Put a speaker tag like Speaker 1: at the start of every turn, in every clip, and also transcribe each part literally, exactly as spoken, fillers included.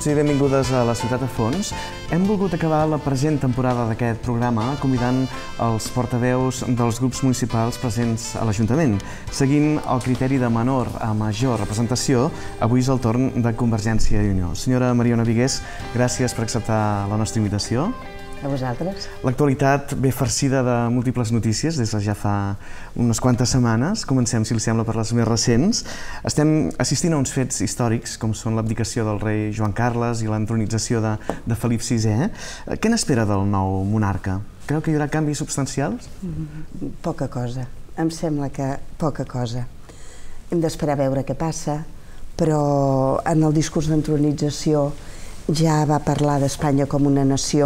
Speaker 1: Benvinguts i benvingudes a La Ciutat a Fons. Hem volgut acabar la present temporada d'aquest programa convidant els portaveus dels grups municipals presents a l'Ajuntament. Seguint el criteri de menor a major representació, avui és el torn de Convergència i Unió. Senyora Mariona Vigués, gràcies per acceptar la nostra invitació.
Speaker 2: A vosaltres.
Speaker 1: L'actualitat ve farcida de múltiples notícies des de ja fa unes quantes setmanes. Comencem, si li sembla, per les més recents. Estem assistint a uns fets històrics, com són l'abdicació del rei Joan Carles i l'entronització de, de Felip sisè. Què n'espera del nou monarca? Creu que hi haurà canvis substancials?
Speaker 2: Mm, poca cosa. Em sembla que poca cosa. Hem d'esperar a veure què passa, però en el discurs d'entronització ja va parlar d'Espanya com una nació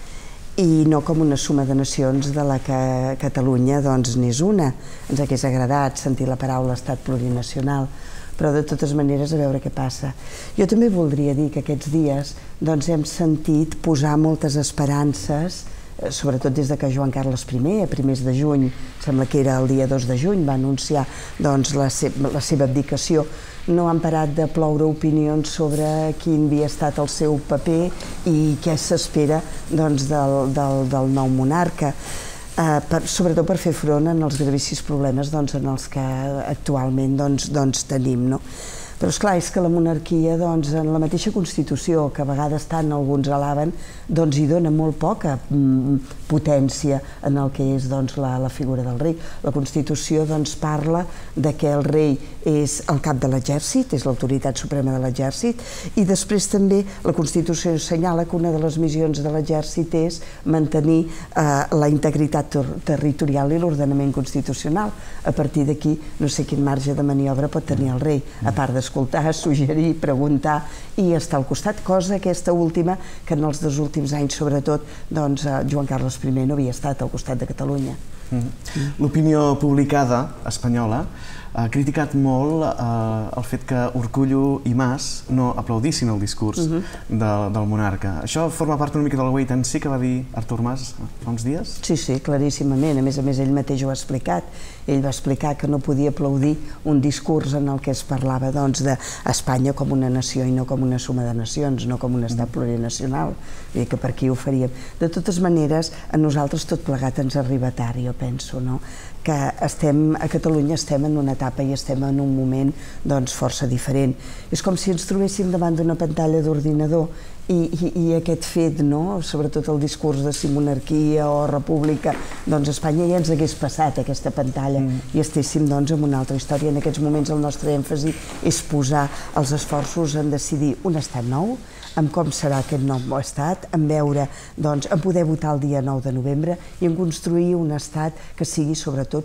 Speaker 2: i no com una suma de nacions de la que Catalunya doncs n'és una. Ens hagués agradat sentir la paraula estat plurinacional, però de totes maneres a veure què passa. Jo també voldria dir que aquests dies doncs, hem sentit posar moltes esperances, sobretot des de que Joan Carles primer, a primers de juny, sembla que era el dia dos de juny, va anunciar doncs, la, se la seva abdicació. No han parat de ploure opinions sobre quin havia estat el seu paper i què s'espera doncs, del, del, del nou monarca, eh, per, sobretot per fer front als gravíssims problemes doncs, en els que actualment doncs, doncs, tenim. No? Però esclar, és que la monarquia, doncs, en la mateixa Constitució, que a vegades tant alguns alaben, doncs hi dona molt poca mm, potència en el que és doncs, la, la figura del rei. La Constitució doncs, parla de que el rei és el cap de l'exèrcit, és l'autoritat suprema de l'exèrcit, i després també la Constitució assenyala que una de les missions de l'exèrcit és mantenir eh, la integritat ter territorial i l'ordenament constitucional. A partir d'aquí, no sé quin marge de maniobra pot tenir el rei, a part d'escoltar, suggerir, preguntar i estar al costat, cosa aquesta última que en els dos últims anys, sobretot, doncs, Joan Carles primer no havia estat al costat de Catalunya.
Speaker 1: Mm. L'opinió publicada espanyola ha criticat molt eh, el fet que Urkullu i Mas no aplaudissin el discurs uh-huh. de, del monarca. Això forma part una mica del wait and see que va dir Artur Mas fa uns dies?
Speaker 2: Sí, sí, claríssimament. A més a més, ell mateix ho ha explicat. Ell va explicar que no podia aplaudir un discurs en el que es parlava doncs, d'Espanya com una nació i no com una suma de nacions, no com un estat plurinacional. Vull dir que per aquí ho faríem. De totes maneres, a nosaltres tot plegat ens arriba tard, jo penso, no? Que estem, a Catalunya estem en una etapa i estem en un moment doncs, força diferent. És com si ens trobéssim davant d'una pantalla d'ordinador i, i, i aquest fet, no? Sobretot el discurs de si monarquia o república, doncs a Espanya ja ens hagués passat aquesta pantalla mm. i estéssim doncs, en una altra història. En aquests moments el nostre èmfasi és posar els esforços en decidir un estat nou, en com serà aquest nou estat, en veure, doncs, en poder votar el dia nou de novembre i en construir un estat que sigui, sobretot,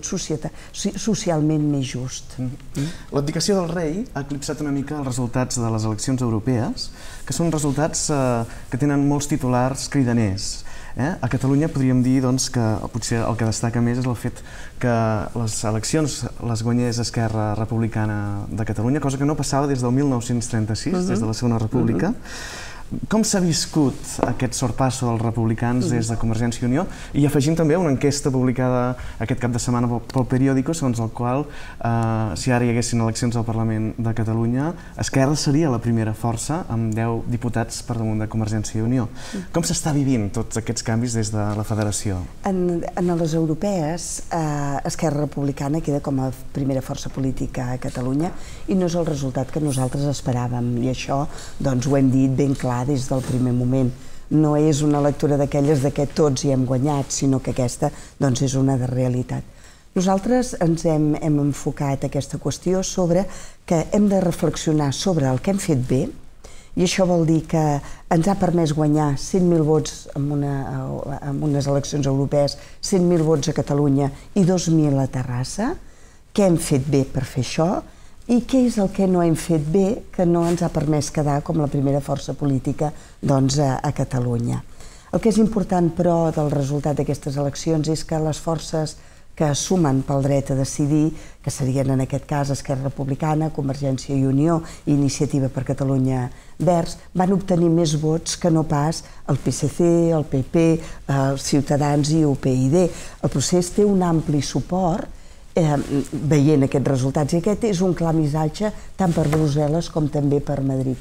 Speaker 2: socialment més just.
Speaker 1: Mm. L'abdicació del rei ha eclipsat una mica els resultats de les eleccions europees, que són resultats eh, que tenen molts titulars cridaners. Eh? A Catalunya podríem dir doncs, que potser el que destaca més és el fet que les eleccions les guanyés Esquerra Republicana de Catalunya, cosa que no passava des del mil nou-cents trenta-sis, uh-huh. des de la Segona República. Uh-huh. Com s'ha viscut aquest sorpasso dels republicans des de Convergència i Unió? I afegim també una enquesta publicada aquest cap de setmana pel Periódico, segons el qual, eh, si ara hi haguessin eleccions al Parlament de Catalunya, Esquerra seria la primera força amb deu diputats per damunt de Convergència i Unió. Com s'està vivint tots aquests canvis des de la Federació?
Speaker 2: En, en les europees, eh, Esquerra Republicana queda com a primera força política a Catalunya i no és el resultat que nosaltres esperàvem, i això doncs, ho hem dit ben clar des del primer moment. No és una lectura d'aquelles de que tots hi hem guanyat, sinó que aquesta doncs, és una de realitat. Nosaltres ens hem, hem enfocat aquesta qüestió sobre que hem de reflexionar sobre el que hem fet bé, i això vol dir que ens ha permès guanyar cent mil vots en, una, en unes eleccions europees, cent mil vots a Catalunya i dos mil a Terrassa. Què hem fet bé per fer això? I què és el que no hem fet bé que no ens ha permès quedar com la primera força política doncs, a, a Catalunya. El que és important, però, del resultat d'aquestes eleccions és que les forces que sumen pel dret a decidir, que serien en aquest cas Esquerra Republicana, Convergència i Unió i Iniciativa per Catalunya Verds, van obtenir més vots que no pas el P S C, el P P, els Ciutadans i U P yD. El procés té un ampli suport eh, veient aquests resultats. I aquest és un clar missatge tant per Brussel·les com també per Madrid.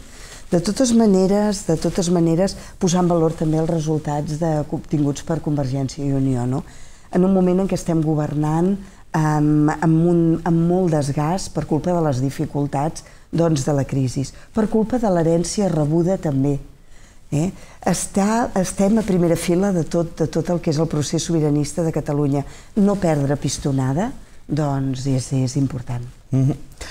Speaker 2: De totes maneres, de totes maneres, posar en valor també els resultats obtinguts per Convergència i Unió, no? En un moment en què estem governant amb, amb, un, amb molt desgast per culpa de les dificultats doncs, de la crisi, per culpa de l'herència rebuda també. Eh? Està, estem a primera fila de tot, de tot el que és el procés sobiranista de Catalunya. No perdre pistonada, doncs és, és important.
Speaker 1: Mm-hmm.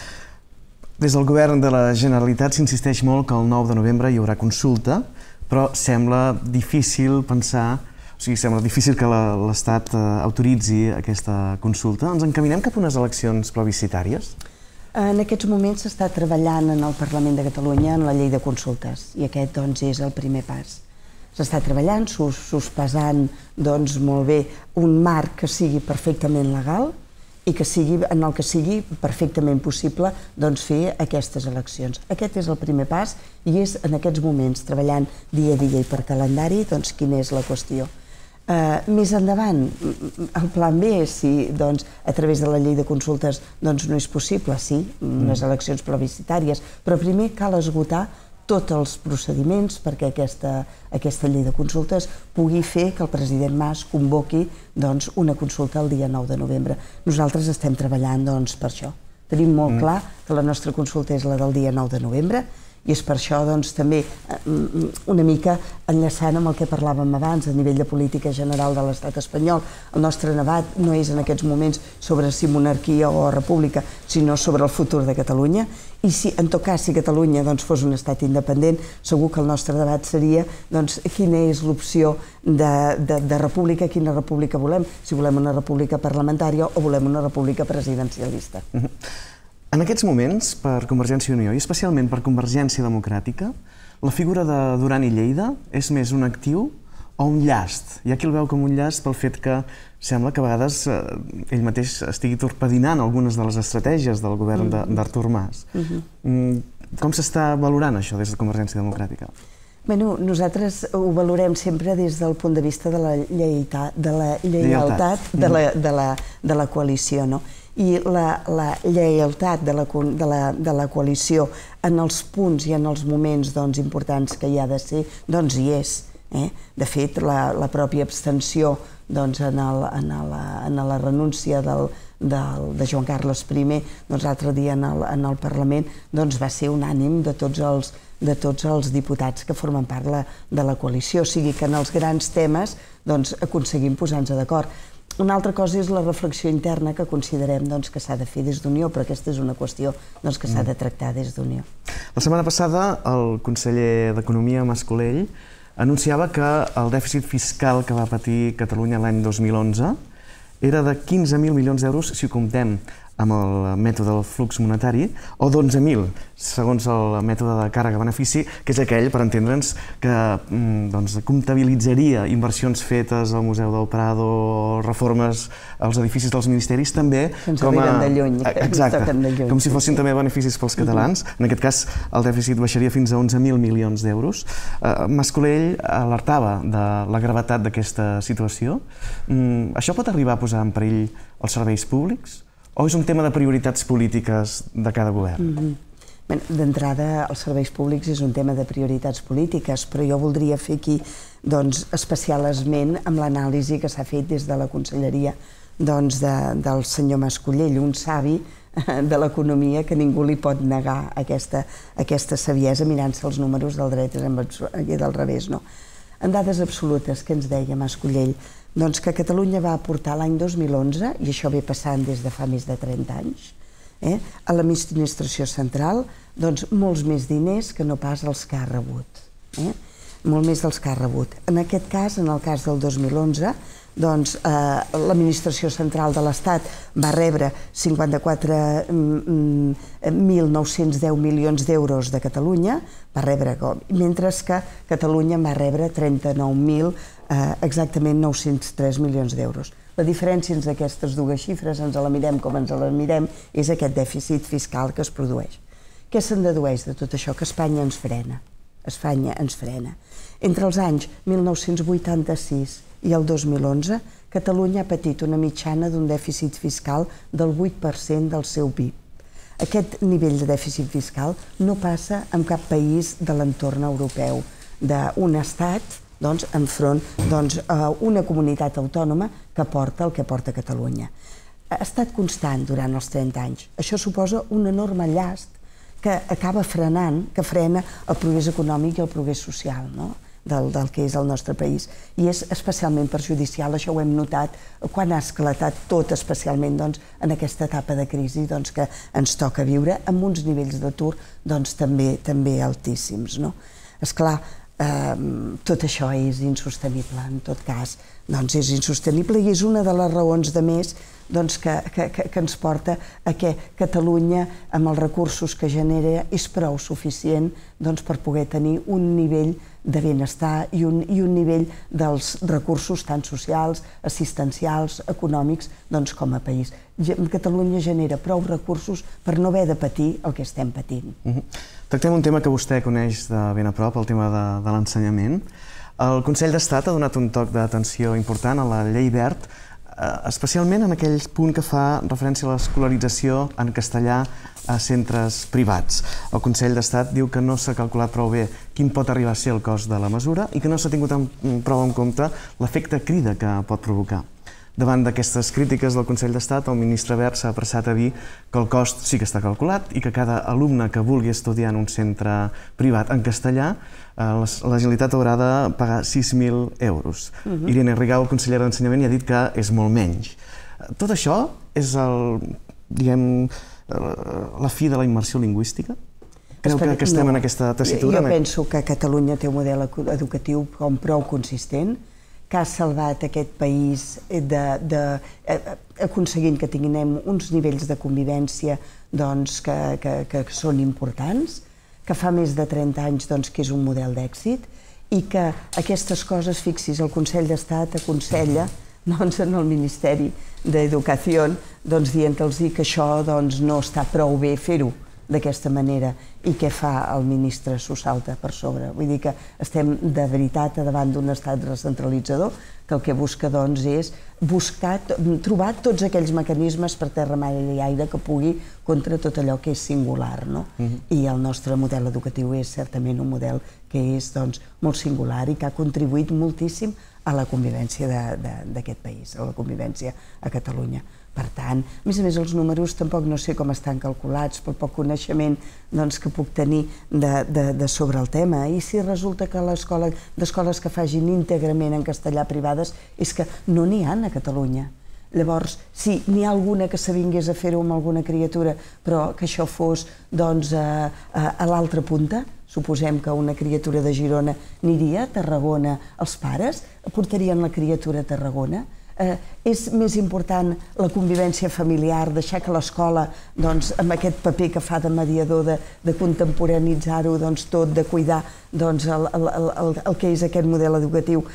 Speaker 1: Des del govern de la Generalitat s'insisteix molt que el nou de novembre hi haurà consulta, però sembla difícil pensar, o sigui, sembla difícil que l'Estat autoritzi aquesta consulta. Ens encaminem cap a unes eleccions plebiscitàries?
Speaker 2: En aquests moments s'està treballant en el Parlament de Catalunya en la llei de consultes i aquest doncs, és el primer pas. S'està treballant, sospesant doncs, molt bé un marc que sigui perfectament legal i que sigui, en el que sigui perfectament possible doncs, fer aquestes eleccions. Aquest és el primer pas i és en aquests moments, treballant dia a dia i per calendari, doncs, quina és la qüestió. Uh, més endavant, el plan B, si doncs, a través de la llei de consultes doncs, no és possible, sí, unes eleccions plebiscitàries, però primer cal esgotar tots els procediments perquè aquesta, aquesta llei de consultes pugui fer que el president Mas convoqui doncs, una consulta el dia nou de novembre. Nosaltres estem treballant doncs, per això. Tenim molt clar que la nostra consulta és la del dia nou de novembre i és per això doncs, també una mica enllaçant amb el que parlàvem abans a nivell de política general de l'estat espanyol. El nostre debat no és en aquests moments sobre si monarquia o república, sinó sobre el futur de Catalunya. I si, en tot cas, si Catalunya doncs, fos un estat independent, segur que el nostre debat seria doncs, quina és l'opció de, de, de república, quina república volem, si volem una república parlamentària o volem una república presidencialista.
Speaker 1: Mm-hmm. En aquests moments, per Convergència i Unió, i especialment per Convergència Democràtica, la figura de Duran i Lleida és més un actiu o un llast? Hi ha qui el veu com un llast pel fet que sembla que a vegades eh, ell mateix estigui torpedinant algunes de les estratègies del govern d'Artur Mas. Mm-hmm. Com s'està valorant això des de Convergència Democràtica?
Speaker 2: Bueno, nosaltres ho valorem sempre des del punt de vista de la lleialtat de la, lleialtat de la, de la, de la coalició, no? I la, la lleialtat de la, de, la, de la coalició en els punts i en els moments doncs, importants que hi ha de ser, doncs hi és. Eh? De fet, la, la pròpia abstenció doncs, en, el, en, la, en la renúncia del, del, de Joan Carles primer doncs, l'altre dia en el, en el Parlament doncs, va ser unànim de tots els, de tots els diputats que formen part la, de la coalició. O sigui que en els grans temes doncs, aconseguim posar-nos d'acord. Una altra cosa és la reflexió interna que considerem doncs, que s'ha de fer des d'Unió, però aquesta és una qüestió doncs, que s'ha de tractar des d'Unió.
Speaker 1: La setmana passada el conseller d'Economia, Mas Colell, anunciava que el dèficit fiscal que va patir Catalunya l'any dos mil onze era de quinze mil milions d'euros si ho comptem amb el mètode del flux monetari, o d'onze mil, segons el mètode de càrrega-benefici, que és aquell, per entendre'ns, que doncs, comptabilitzaria inversions fetes al Museu del Prado, reformes als edificis dels ministeris, també
Speaker 2: ens com a... de lluny,
Speaker 1: exacte,
Speaker 2: de lluny,
Speaker 1: com si fossin sí. també beneficis pels catalans. Uh-huh. En aquest cas, el dèficit baixaria fins a onze mil milions d'euros. Uh, Mas Colell alertava de la gravetat d'aquesta situació. Mm, això pot arribar a posar en perill els serveis públics? O és un tema de prioritats polítiques de cada govern?
Speaker 2: Mm-hmm. D'entrada, els serveis públics és un tema de prioritats polítiques, però jo voldria fer aquí doncs, especial esment amb l'anàlisi que s'ha fet des de la Conselleria doncs, de, del senyor Mas Colell, un savi de l'economia que ningú li pot negar aquesta, aquesta saviesa mirant-se els números del dret i del revés. No? En dades absolutes, què ens deia Mas Colell? Doncs que Catalunya va aportar l'any dos mil onze, i això ve passant des de fa més de trenta anys, eh, a l'administració central, doncs molts més diners que no pas els que ha rebut. Eh? Molt més dels que ha rebut. En aquest cas, en el cas del dos mil onze, doncs eh, l'administració central de l'Estat va rebre cinquanta-quatre mil nou-cents deu milions d'euros de Catalunya, va rebre, mentre que Catalunya va rebre trenta-nou mil eh, exactament nou-cents tres milions d'euros. La diferència entre aquestes dues xifres, ens la mirem com ens la mirem, és aquest dèficit fiscal que es produeix. Què se'n dedueix de tot això? Que Espanya ens frena. Espanya ens frena. Entre els anys mil nou-cents vuitanta-sis i el dos mil onze, Catalunya ha patit una mitjana d'un dèficit fiscal del vuit per cent del seu P I B. Aquest nivell de dèficit fiscal no passa en cap país de l'entorn europeu, d'un estat doncs, enfront doncs, a una comunitat autònoma que porta el que porta Catalunya. Ha estat constant durant els trenta anys. Això suposa un enorme llast que acaba frenant, que frena el progrés econòmic i el progrés social, no? del, del que és el nostre país. I és especialment perjudicial, això ho hem notat, quan ha esclatat tot, especialment doncs, en aquesta etapa de crisi doncs, que ens toca viure, amb uns nivells d'atur doncs, també, també altíssims. No? Esclar, eh, tot això és insostenible, en tot cas, doncs és insostenible i és una de les raons de més doncs, que, que, que ens porta a que Catalunya, amb els recursos que genera, és prou suficient doncs, per poder tenir un nivell de benestar i un, i un nivell dels recursos tant socials, assistencials, econòmics, doncs, com a país. Catalunya genera prou recursos per no haver de patir el que estem patint.
Speaker 1: Uh-huh. Tractem un tema que vostè coneix de ben a prop, el tema de, de l'ensenyament. El Consell d'Estat ha donat un toc d'atenció important a la Llei Wert, especialment en aquell punt que fa referència a l'escolarització en castellà a centres privats. El Consell d'Estat diu que no s'ha calculat prou bé quin pot arribar a ser el cost de la mesura i que no s'ha tingut prou en compte l'efecte crida que pot provocar. Davant d'aquestes crítiques del Consell d'Estat, el ministre Wert s'ha apressat a dir que el cost sí que està calculat i que cada alumne que vulgui estudiar en un centre privat en castellà, la Generalitat haurà de pagar sis mil euros. Uh-huh. Irene Rigau, consellera d'Ensenyament, ja ha dit que és molt menys. Tot això és el, diguem, la fi de la immersió lingüística? Creu que, que estem no. en aquesta tessitura?
Speaker 2: Jo penso que Catalunya té un model educatiu com prou consistent, que ha salvat aquest país de, de, aconseguint que tinguem uns nivells de convivència doncs, que, que, que són importants, que fa més de trenta anys doncs, que és un model d'èxit i que aquestes coses, fixis, el Consell d'Estat aconsella doncs, en el Ministeri d'Educació doncs, dient-los que això doncs, no està prou bé fer-ho d'aquesta manera i què fa el ministre s'ho salta per sobre. Vull dir que estem de veritat davant d'un estat recentralitzador que el que busca doncs, és buscar, trobar tots aquells mecanismes per terra, mar i aire que pugui contra tot allò que és singular. No? Uh-huh. I el nostre model educatiu és certament un model que és doncs, molt singular i que ha contribuït moltíssim a la convivència d'aquest país, a la convivència a Catalunya. Per tant, a més a més, els números tampoc no sé com estan calculats pel poc coneixement doncs, que puc tenir de, de, de sobre el tema. I si resulta que l'escola, d'escoles que facin íntegrament en castellà privades és que no n'hi ha a Catalunya. Llavors, sí, n'hi ha alguna que s'avingués a fer-ho amb alguna criatura, però que això fos doncs, a, a, a l'altra punta. Suposem que una criatura de Girona aniria a Tarragona. Els pares portarien la criatura a Tarragona. Eh, és més important la convivència familiar, deixar que l'escola, doncs, amb aquest paper que fa de mediador, de, de contemporanitzar-ho doncs, tot, de cuidar doncs, el, el, el, el que és aquest model educatiu,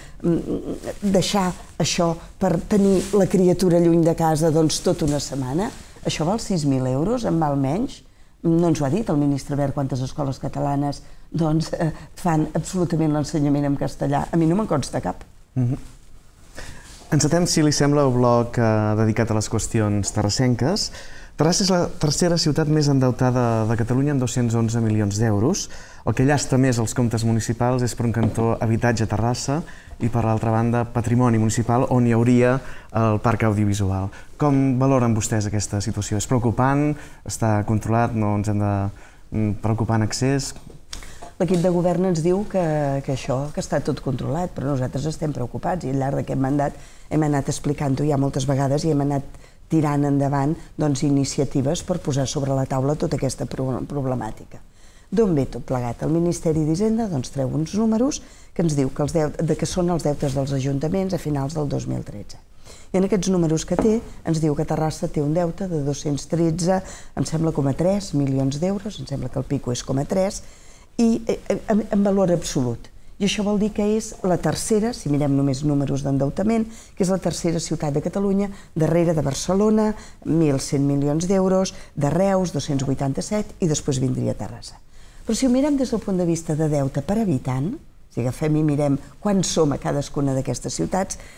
Speaker 2: deixar això per tenir la criatura lluny de casa doncs, tota una setmana, això val sis mil euros, en val menys. No ens ho ha dit el ministre Wert quantes escoles catalanes doncs, eh, fan absolutament l'ensenyament en castellà. A mi no me'n consta cap.
Speaker 1: Mm-hmm. Encetem, si li sembla, el bloc eh, dedicat a les qüestions terrassenques. Terrassa és la tercera ciutat més endeutada de Catalunya amb dos-cents onze milions d'euros. El que llasta més els comptes municipals és, per un cantó, habitatge a Terrassa i, per l'altra banda, patrimoni municipal on hi hauria el parc audiovisual. Com valoren vostès aquesta situació? És preocupant? Està controlat? No ens hem de preocupar en excés?
Speaker 2: L'equip de govern ens diu que, que això, que està tot controlat, però nosaltres estem preocupats i al llarg d'aquest mandat hem anat explicant-ho ja moltes vegades i hem anat tirant endavant doncs, iniciatives per posar sobre la taula tota aquesta problemàtica. D'on ve tot plegat? El Ministeri d'Hisenda doncs, treu uns números que ens diu que, els deutes, de que són els deutes dels ajuntaments a finals del dos mil tretze. I en aquests números que té, ens diu que Terrassa té un deute de dos-cents tretze, em sembla, coma tres milions d'euros, em sembla que el pico és coma tres, i en valor absolut. I això vol dir que és la tercera, si mirem només números d'endeutament, que és la tercera ciutat de Catalunya, darrere de Barcelona, mil cent milions d'euros, de Reus, dos-cents vuitanta-set, i després vindria Terrassa. Però si ho mirem des del punt de vista de deute per habitant, si agafem i mirem quants som a cadascuna d'aquestes ciutats,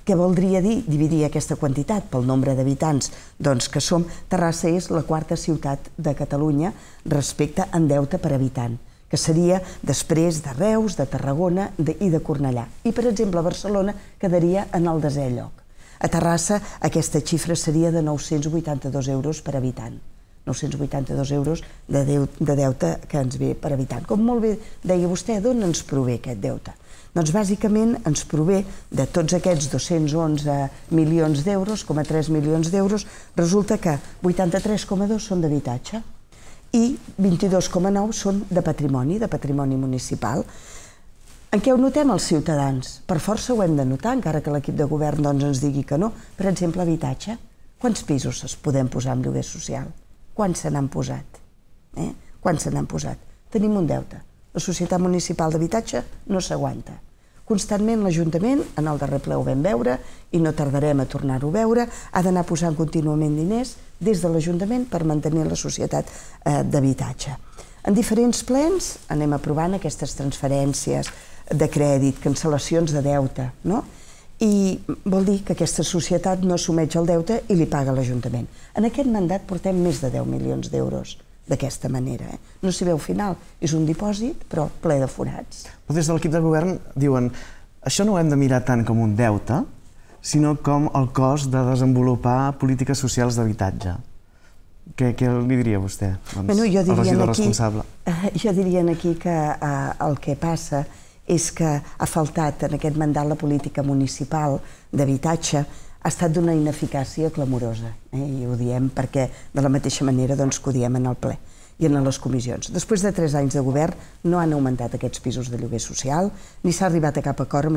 Speaker 2: Què voldria dir dividir aquesta quantitat pel nombre d'habitants que som? Terrassa és la quarta ciutat de Catalunya respecte en deute per habitant, que seria després de Reus, de Tarragona i de Cornellà. I, per exemple, Barcelona quedaria en el desè lloc. A Terrassa aquesta xifra seria de nou-cents vuitanta-dos euros per habitant. nou-cents vuitanta-dos euros de deute que ens ve per habitant. Com molt bé deia vostè, d'on ens prové aquest deute? Doncs bàsicament ens prové de tots aquests dos-cents onze milions d'euros, coma tres milions d'euros, resulta que vuitanta-tres coma dos són d'habitatge i vint-i-dos coma nou són de patrimoni, de patrimoni municipal. En què ho notem els ciutadans? Per força ho hem de notar, encara que l'equip de govern ens digui que no. Per exemple, habitatge. Quants pisos es podem posar en lloguer social? Quants se n'han posat? Quants se n'han posat? Tenim un deute. La Societat Municipal d'Habitatge no s'aguanta. Constantment l'Ajuntament, en el darrer ple ho vam veure, i no tardarem a tornar-ho a veure, ha d'anar posant contínuament diners des de l'Ajuntament per mantenir la Societat d'Habitatge. En diferents plens anem aprovant aquestes transferències de crèdit, cancel·lacions de deute, no? I vol dir que aquesta societat no assumeix el deute i li paga l'Ajuntament. En aquest mandat portem més de deu milions d'euros d'aquesta manera. No s'hi veu final, és un dipòsit però ple de forats.
Speaker 1: Però des de l'equip de govern diuen això no ho hem de mirar tant com un deute, sinó com el cost de desenvolupar polítiques socials d'habitatge. Què li diria vostè, el regidor responsable?
Speaker 2: Jo diria aquí que el que passa és que ha faltat en aquest mandat la política municipal d'habitatge, ha estat d'una ineficàcia clamorosa, i ho diem perquè de la mateixa manera que ho diem en el ple i en les comissions. Després de tres anys de govern no han augmentat aquests pisos de lloguer social, ni s'ha arribat a cap acord amb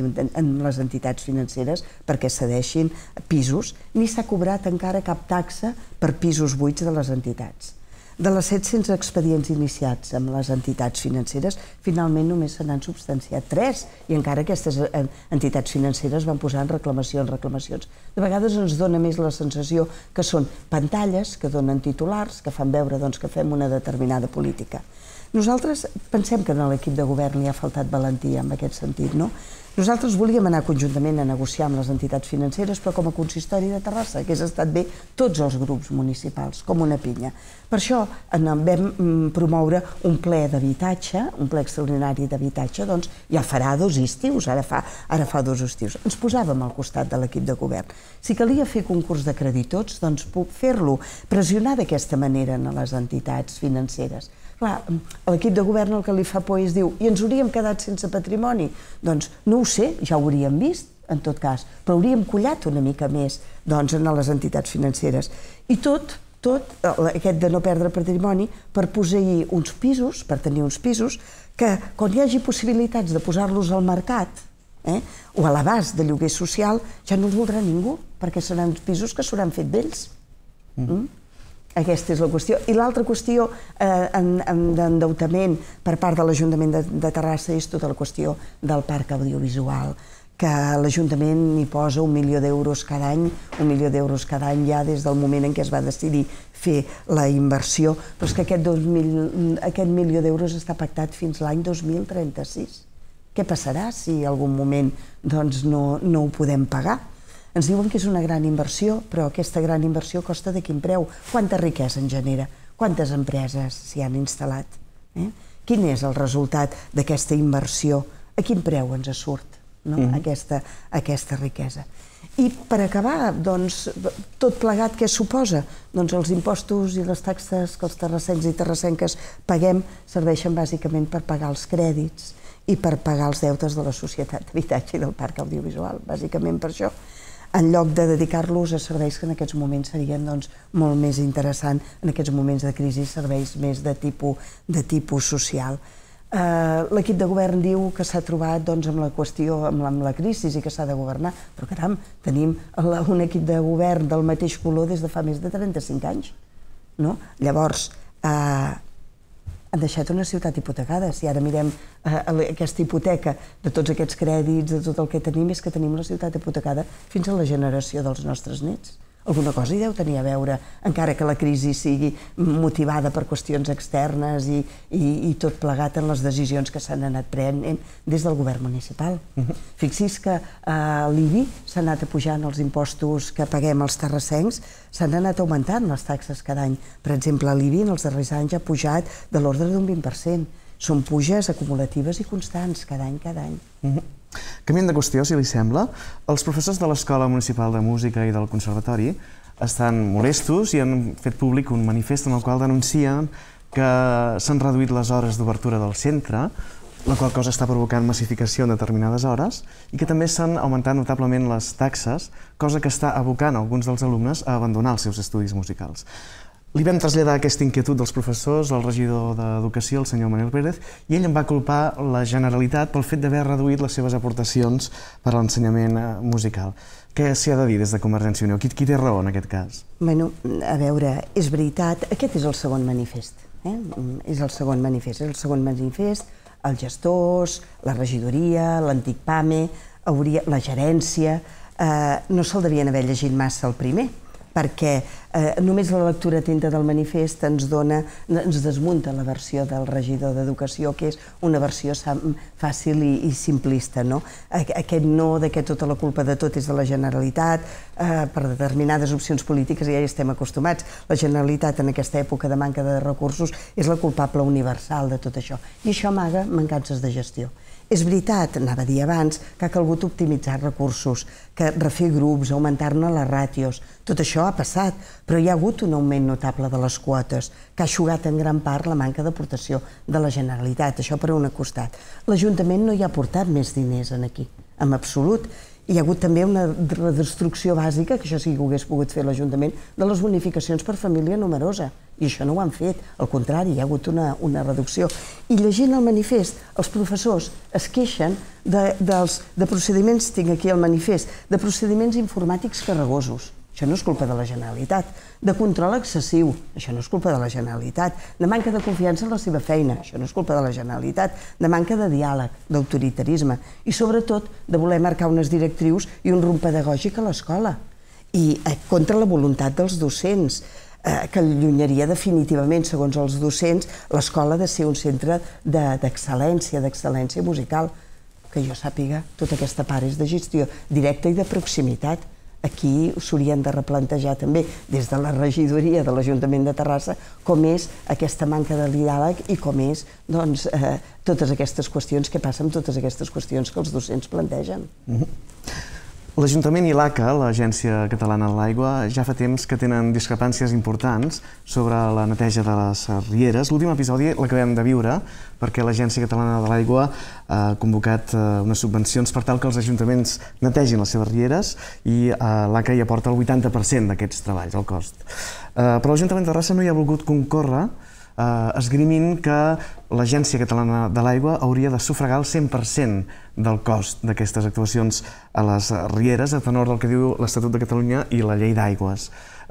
Speaker 2: les entitats financeres perquè cedeixin pisos, ni s'ha cobrat encara cap taxa per pisos buits de les entitats. De les set-cents expedients iniciats amb les entitats financeres, finalment només se n'han substanciat tres, i encara aquestes entitats financeres van posar en reclamacions, reclamacions. De vegades ens dona més la sensació que són pantalles, que donen titulars, que fan veure que fem una determinada política. Nosaltres pensem que a l'equip de govern li ha faltat valentia en aquest sentit, no? Nosaltres volíem anar conjuntament a negociar amb les entitats financeres, però com a consistori de Terrassa hagués estat bé tots els grups municipals, com una pinya. Per això vam promoure un ple d'habitatge, un ple extraordinari d'habitatge, doncs ja farà dos estius, ara fa dos estius. Ens posàvem al costat de l'equip de govern. Si calia fer concurs de creditors, doncs puc fer-lo, pressionar d'aquesta manera a les entitats financeres. Clar, l'equip de govern el que li fa por és diu i ens hauríem quedat sense patrimoni. Doncs no ho sé, ja ho hauríem vist, en tot cas, però hauríem collat una mica més en les entitats financeres. I tot, tot, aquest de no perdre patrimoni, per posseir uns pisos, per tenir uns pisos, que quan hi hagi possibilitats de posar-los al mercat o a l'abast de lloguer social, ja no els voldrà ningú, perquè seran pisos que s'hauran fet vells. Aquesta és la qüestió. I l'altra qüestió d'endeutament per part de l'Ajuntament de Terrassa és tota la qüestió del parc audiovisual, que l'Ajuntament hi posa un milió d'euros cada any, un milió d'euros cada any ja des del moment en què es va decidir fer la inversió, però és que aquest milió d'euros està pactat fins l'any dos mil trenta-sis. Què passarà si en algun moment no ho podem pagar? Ens diuen que és una gran inversió, però aquesta gran inversió costa de quin preu? Quanta riquesa en genera? Quantes empreses s'hi han instal·lat? Quin és el resultat d'aquesta inversió? A quin preu ens surt aquesta riquesa? I per acabar, tot plegat què suposa? Doncs els impostos i les taxes que els terrassencs i terrassenques paguem serveixen bàsicament per pagar els crèdits i per pagar els deutes de la Societat d'Habitatge i del Parc Audiovisual, bàsicament per això, en lloc de dedicar-los a serveis que en aquests moments serien molt més interessants, en aquests moments de crisi, serveis més de tipus social. L'equip de govern diu que s'ha trobat amb la qüestió, amb la crisi i que s'ha de governar, però caram, tenim un equip de govern del mateix color des de fa més de trenta-cinc anys. Llavors, han deixat una ciutat hipotecada. Si ara mirem aquesta hipoteca de tots aquests crèdits, de tot el que tenim, és que tenim la ciutat hipotecada fins a la generació dels nostres nets. Alguna cosa hi deu tenir a veure, encara que la crisi sigui motivada per qüestions externes i, i, i tot plegat en les decisions que s'han anat prenent des del govern municipal. Uh-huh. Fixi's que a l'I B I s'han anat apujant els impostos que paguem els terrassencs, s'han anat augmentant les taxes cada any. Per exemple, l'I B I en els darrers anys ha pujat de l'ordre d'un vint per cent. Són puges acumulatives i constants, cada any, cada any.
Speaker 1: Uh-huh. Canviant de qüestió, si li sembla, els professors de l'Escola Municipal de Música i del Conservatori estan molestos i han fet públic un manifest en el qual denuncien que s'han reduït les hores d'obertura del centre, la qual cosa està provocant massificació en determinades hores, i que també s'han augmentat notablement les taxes, cosa que està abocant alguns dels alumnes a abandonar els seus estudis musicals. Li vam traslladar aquesta inquietud dels professors al regidor d'Educació, el senyor Manel Pérez, i ell em va culpar la Generalitat pel fet d'haver reduït les seves aportacions per a l'ensenyament musical. Què s'hi ha de dir des de Convergència i Unió? Qui, qui té raó en aquest cas?
Speaker 2: Bueno, a veure, és veritat, aquest és el segon manifest. Eh? És el segon manifest. És el segon manifest, els gestors, la regidoria, l'antic PAME, hauria, la gerència, eh, no se'l devien haver llegit massa el primer, perquè eh, només la lectura atenta del manifest ens dona, ens desmunta la versió del regidor d'Educació, que és una versió fàcil i, i simplista, no? Aquest no de que tota la culpa de tot és de la Generalitat, eh, per determinades opcions polítiques ja hi estem acostumats. La Generalitat en aquesta època de manca de recursos és la culpable universal de tot això. I això amaga mancances de gestió. És veritat, anava a dir abans, que ha calgut optimitzar recursos, que refer grups, augmentar-ne les ràtios. Tot això ha passat, però hi ha hagut un augment notable de les quotes, que ha eixugat en gran part la manca d'aportació de la Generalitat, això per un costat. L'Ajuntament no hi ha aportat més diners aquí, en absolut. Hi ha hagut també una redestrucció bàsica, que això sí que ho hagués pogut fer l'Ajuntament, de les bonificacions per família numerosa. I això no ho han fet, al contrari, hi ha hagut una, una reducció. I llegint el manifest, els professors es queixen de, dels, de procediments, tinc aquí el manifest, de procediments informàtics carregosos. Això no és culpa de la Generalitat. De control excessiu, això no és culpa de la Generalitat. De manca de confiança en la seva feina, això no és culpa de la Generalitat. De manca de diàleg, d'autoritarisme i, sobretot, de voler marcar unes directrius i un rumb pedagògic a l'escola. I eh, contra la voluntat dels docents, eh, que allunyaria definitivament, segons els docents, l'escola de ser un centre d'excel·lència, d'excel·lència musical. Que jo sàpiga, tota aquesta part és de gestió directa i de proximitat. Aquí s'haurien de replantejar també des de la regidoria de l'Ajuntament de Terrassa com és aquesta manca de diàleg i com és doncs, eh, totes aquestes qüestions, què passa amb totes aquestes qüestions que els docents plantegen.
Speaker 1: Mm-hmm. L'Ajuntament i l'A C A, l'Agència Catalana de l'Aigua, ja fa temps que tenen discrepàncies importants sobre la neteja de les rieres. L'últim episodi l'acabem de viure perquè l'Agència Catalana de l'Aigua ha convocat unes subvencions per tal que els ajuntaments netegin les seves rieres i l'A C A hi aporta el vuitanta per cent d'aquests treballs, el cost. Però l'Ajuntament de Terrassa no hi ha volgut concórrer esgrimint que l'Agència Catalana de l'Aigua hauria de sufragar el cent per cent del cost d'aquestes actuacions a les rieres, a tenor del que diu l'Estatut de Catalunya i la Llei d'Aigües.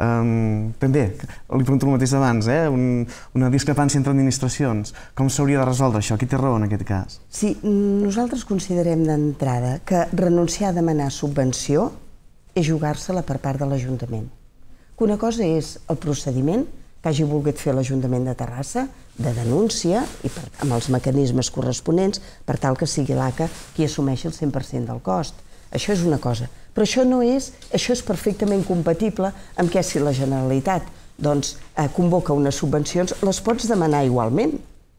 Speaker 1: També, li pregunto el mateix abans, una discrepància entre administracions. Com s'hauria de resoldre això? Qui té raó en aquest cas?
Speaker 2: Sí, nosaltres considerem d'entrada que renunciar a demanar subvenció és jugar-se-la per part de l'Ajuntament. Que una cosa és el procediment que hagi volgut fer l'Ajuntament de Terrassa, de denúncia, i amb els mecanismes corresponents, per tal que sigui l'A C A qui assumeixi el cent per cent del cost. Això és una cosa. Però això no és, això és perfectament compatible amb què si la Generalitat doncs, eh, convoca unes subvencions, les pots demanar igualment.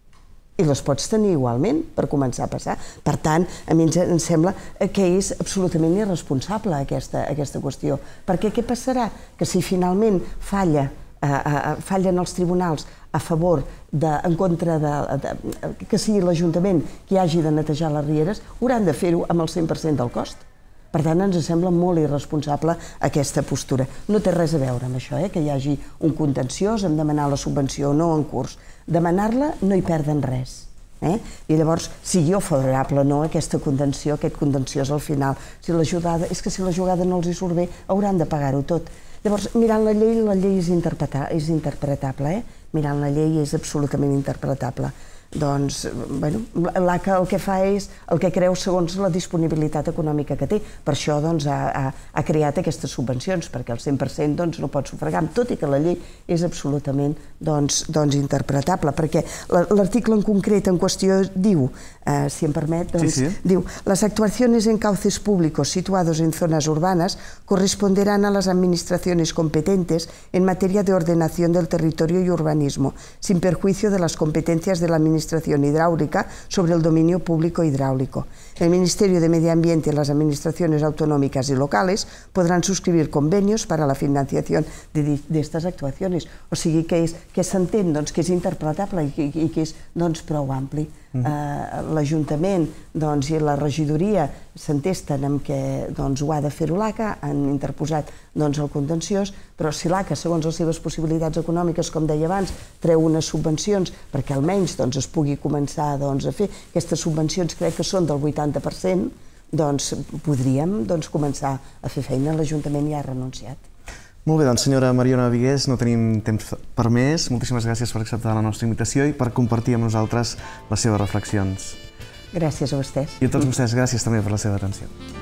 Speaker 2: I les pots tenir igualment per començar a passar. Per tant, a mi em sembla que és absolutament irresponsable aquesta, aquesta qüestió. Perquè què passarà? Que si finalment falla fallen els tribunals a favor, en contra de que sigui l'Ajuntament qui hagi de netejar les rieres, hauran de fer-ho amb el cent per cent del cost. Per tant, ens sembla molt irresponsable aquesta postura. No té res a veure amb això, que hi hagi un contenciós en demanar la subvenció o no en curs. Demanar-la no hi perden res. I llavors, sigui o favorable o no aquesta contenció, aquest contenciós al final, si la jugada, és que si la jugada no els hi surt bé, hauran de pagar-ho tot. Llavors, mirant la llei, la llei és interpretable, eh? Mirant la llei és absolutament interpretable. doncs, bueno, l'A C A el que fa és el que creu segons la disponibilitat econòmica que té. Per això doncs, ha, ha, ha creat aquestes subvencions, perquè el cent per cent doncs, no pot sufragar, tot i que la llei és absolutament doncs, doncs, interpretable, perquè l'article en concret en qüestió diu, eh, si em permet, doncs,
Speaker 1: sí, sí.
Speaker 2: diu las actuaciones en cauces públicos situados en zonas urbanas corresponderán a las administraciones competentes en materia de ordenación del territorio y urbanismo, sin perjuicio de las competencias de la administración Administración hidráulica sobre el dominio público hidráulico. El Ministerio de Medio Ambiente y las administraciones autonómicas y locales podrán suscribir convenios para la financiación de, de estas actuaciones. O sigui que, és, que s'entén doncs, que és interpretable i, i, i que és doncs, prou ampli. Mm. Uh, L'Ajuntament doncs, i la regidoria s'entesten amb que doncs, ho ha de fer-ho l'A C A, han interposat doncs, el contenciós, però si l'A C A, segons les seves possibilitats econòmiques, com deia abans, treu unes subvencions perquè almenys doncs, es pugui començar doncs, a fer aquestes subvencions, crec que són del vuitanta per cent, doncs podríem doncs, començar a fer feina. L'Ajuntament ja ha renunciat.
Speaker 1: Molt bé, doncs senyora Mariona Vigués, no tenim temps per més. Moltíssimes gràcies per acceptar la nostra invitació i per compartir amb nosaltres les seves reflexions.
Speaker 2: Gràcies a vostès.
Speaker 1: I a tots vostès, gràcies també per la seva atenció.